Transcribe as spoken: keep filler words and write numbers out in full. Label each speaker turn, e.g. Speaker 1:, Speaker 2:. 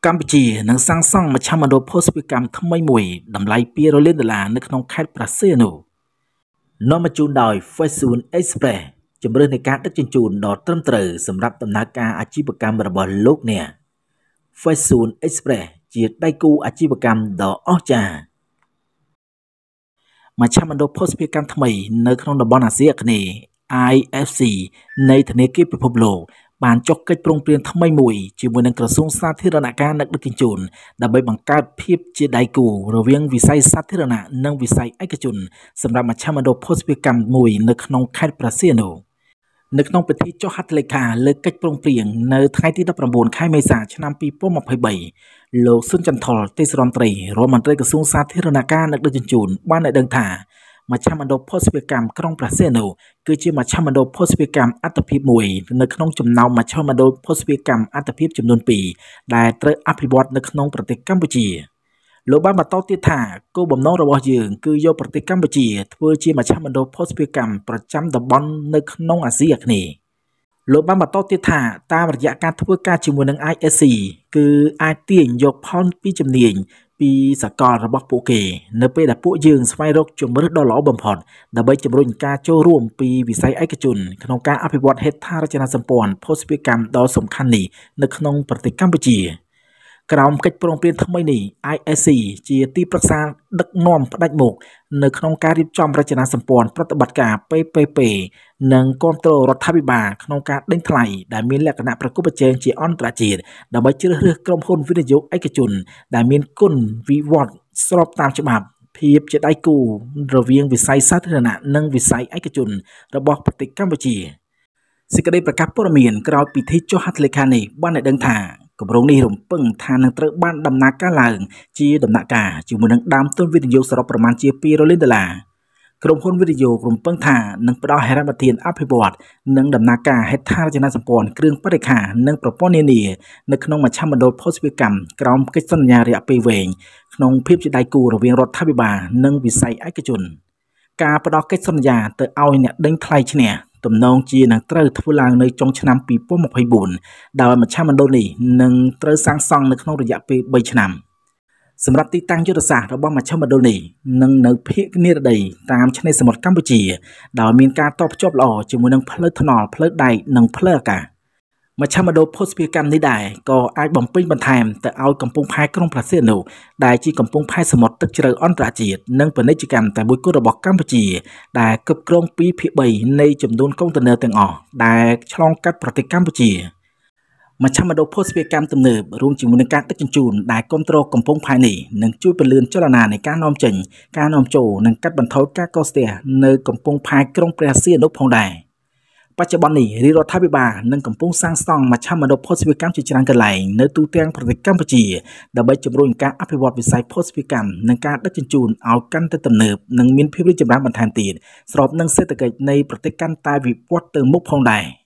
Speaker 1: កម្ពុជានឹងសាងសង់មជ្ឈមណ្ឌលភស្តុភារកម្មថ្មីមួយតម្លៃពីរលានដុល្លារនៅក្នុងខេត្តព្រះសីហនុនាំមកជូនដោយ Fortune Express ជម្រើសនៃការដឹកជញ្ជូនដ៏ត្រឹមត្រូវសម្រាប់ដំណើរការអាជីវកម្មរបស់លោកអ្នក Fortune Express ជាដៃគូអាជីវកម្មដ៏អស្ចារ្យមជ្ឈមណ្ឌលភស្តុភារកម្មថ្មីនៅក្នុងតំបន់អាស៊ីអាគ្នេយ៍ I F C នៃធនាគារពិភពលោកបានចុះកិច្ចព្រមព្រៀងថ្មីមួយជាមួយនឹងក្រសួងសាធារណការដឹកជញ្ជូនដើម្បីបង្កើតភាពជាដៃគូរវាងវិស័យសាធារណៈនិងវិស័យឯកជនសម្រាប់មជ្ឈមណ្ឌលភស្តុភារកម្មមួយនៅក្នុងខេត្តព្រះសីហនុនៅក្នុងពិធីចុះហត្ថលេខាលើកិច្ចព្រមព្រៀងនៅថ្ងៃទីដប់ប្រាំបួនខែមេសាឆ្នាំពីរពាន់ម្ភៃបីលោកស៊ុនចន្ទថុលទេសរដ្ឋមន្ត្រីរដ្ឋមន្ត្រីក្រសួងសាធារណការដឹកជញ្ជូនបានឲ្យដឹងថាមជ្ឈមណ្ឌលភស្តុភារកម្មក្រុងព្រះសីហនុគឺជាមជ្ឈមណ្ឌលភស្តុភារកម្មអត្តភាពមួយនៅក្នុងចំណោមមជ្ឈមណ្ឌលភស្តុភារកម្មអត្តភាពចំនួនពីរដែលត្រូវអភិវឌ្ឍនៅក្នុងប្រទេសកម្ពុជាលោកបានបន្តទៀតថាគោលបំណងរបស់យើងគឺយកប្រទេសកម្ពុជាធ្វើជាមជ្ឈមណ្ឌលភស្តុភារកម្មប្រចាំតំបន់នៅក្នុងអាស៊ីអាគ្នេយ៍លោកបានបន្តទៀតថាតាមរយៈការធ្វើការជាមួយនឹង I S C គឺអាចទាញយកផលពីជំនាញពីសកលរបស់ពួកគេនៅពេលដែលពួកយើងស្វែងរកជំរើសដ៏ល្អបំផុតដើម្បីជំរុញការចូលរួមពីវិស័យឯកជនក្នុងការអភិវឌ្ឍហេដ្ឋារចនាសម្ព័ន្ធភស្តុភារកម្មដ៏សំខាន់នេះនៅក្នុងប្រទេសកម្ពុជាក្រោមកិច្ចព្រមព្រៀងថ្មីនេះ I S C ជាទីប្រឹក្សាដឹកនាំផ្ដាច់មុខនៅក្នុងការរៀបចំរចនាសម្ព័ន្ធប្រតិបត្តិការ P P P និងគ្រប់គ្រងរដ្ឋាភិបាលក្នុងការដេញថ្លៃដែលមានលក្ខណៈប្រកួតប្រជែងជាអន្តរជាតិដើម្បីជ្រើសរើសក្រុមហ៊ុនវិនិយោគឯកជនដែលមានគុណវិវត្តស្របតាមច្បាប់ភាពជាដៃគូរវាងវិស័យសាធារណៈនិងវិស័យឯកជនរបស់ប្រទេសកម្ពុជាសេចក្តីប្រកាសព័ត៌មានក្រោយពិធីចុះហត្ថលេខានេះបានឲ្យដឹងថាគម្រោងនេះរំពឹងថានឹងត្រូវបានដំណើរការឡើងជាដំណាក់កាលជាមួយនឹងដើមទុនវិនិយោគសរុបប្រមាណជាពីរលានដុល្លារក្រុមហ៊ុនវិនិយោគរំពឹងថានឹងផ្ដល់ហិរញ្ញប្បទានអភិវឌ្ឍនិងដំណើរការហេដ្ឋារចនាសម្ព័ន្ធគ្រឿងបរិក្ខារនិងប្រព័ន្ធនានានៅក្នុងមជ្ឈមណ្ឌលភស្តុភារកម្មក្រោមកិច្ចសន្យារយៈពេលវែងក្នុងភាពជាដៃគូរវាងរដ្ឋាភិបាលនិងវិស័យឯកជនការផ្ដល់កិច្ចសន្យាទៅឲ្យអ្នកដេញថ្លៃឈ្នះទំនងជានឹងត្រូវធ្វើឡើងនៅចុងឆ្នាំពីរពាន់ម្ភៃបួនដោយមជ្ឈមណ្ឌលនេះនឹងត្រូវសាងសង់នៅក្នុងរយៈពេលបីឆ្នាំសម្រាប់ទីតាំងយុទ្ធសាស្ត្ររបស់មជ្ឈមណ្ឌលនេះនឹងនៅភាគនិរតីតាមឆ្នេរសមុទ្រកម្ពុជាដោយមានការតភ្ជាប់ល្អជាមួយនឹងផ្លូវថ្នល់ផ្លូវដែកនិងផ្លូវអាកាសមជ្ឈមណ្ឌលភស្តុភារកម្មនេះដែរក៏អាចបំពេញបន្ថែមទៅឲ្យកំពង់ផែក្រុងព្រះសីហនុដែលជាកំពង់ផែសមុទ្រទឹកជ្រៅអន្តរជាតិនិងពាណិជ្ជកម្មតែមួយគត់របស់កម្ពុជាដែលគ្រប់គ្រងពីភាគបីនៃចំនួនកុងតឺន័រទាំងអស់ដែលឆ្លងកាត់ប្រទេសកម្ពុជាមជ្ឈមណ្ឌលភស្តុភារកម្មទំនើបរួមជាមួយនឹងការដឹកជញ្ជូនដែលគ្រប់គ្រងកំពង់ផែនេះនឹងជួយពន្លឿនចលនានៃការនាំចេញការនាំចូលនិងកាត់បន្ថយការកកស្ទះនៅកំពង់ផែក្រុងព្រះសីហនុផងដែរបច្ចុប្បន្ននេះរាជរដ្ឋាភិបាលនឹងកំពុងសាងសង់មជ្ឈមណ្ឌលភស្តុភារកម្មជាច្រើនកន្លែងនៅទូទាំងប្រទេសកម្ពុជាដើម្បីជំរុញការអភិវឌ្ឍវិស័យភស្តុភារកម្មនិងការដឹកជញ្ជូនឲ្យកាន់តែទំនើបនិងមានភាពរីកចម្រើនបន្ថែមទៀតស្របនឹងសេដ្ឋកិច្ចនៃប្រទេសកាន់តែវិវត្តទៅមុខផងដែរ